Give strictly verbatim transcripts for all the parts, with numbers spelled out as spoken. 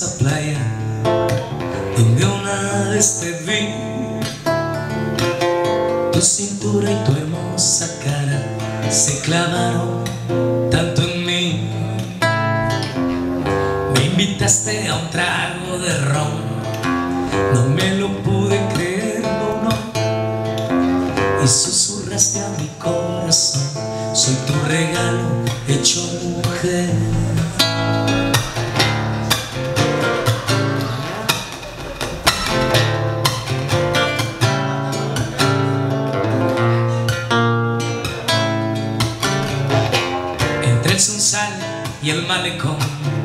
esa playa donde una vez te vi. Tu cintura y tu hermosa cara se clavaron tanto en mí. Me invitaste a un trago de ron, no me lo pude creer, no, no. Y susurraste a mi corazón: soy tu regalo hecho mujer. Entre el Sunsal y el malecón,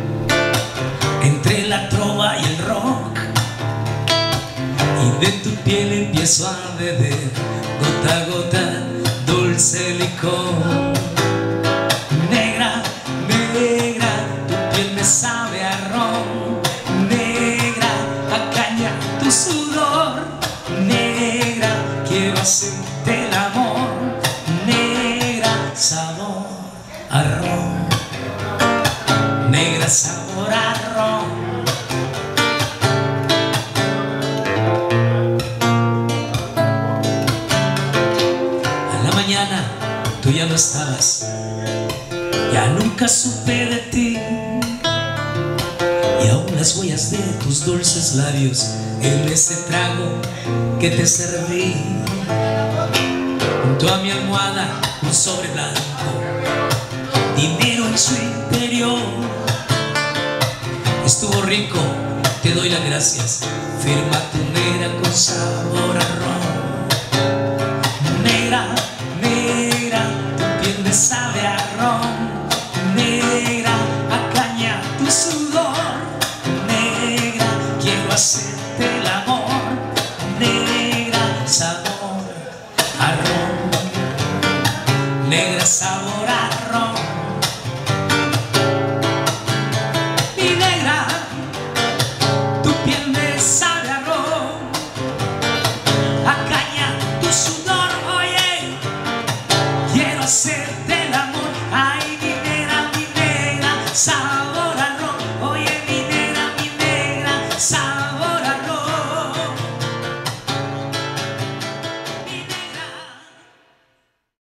entre la trova y el rock, y de tu piel empiezo a beber gota a gota dulce licor. Negra, negra, tu piel me sabe a ron. Negra, a caña tu sudor. Negra, quiero hacerte el amor. Negra, sabor a ron. Negra, sabor a ron. Tú ya no estabas, ya nunca supe de ti, y aún las huellas de tus dulces labios en ese trago que te serví. Junto a mi almohada un sobre blanco, dinero en su interior. Estuvo rico, te doy las gracias, firma tu negra con sabor a ron.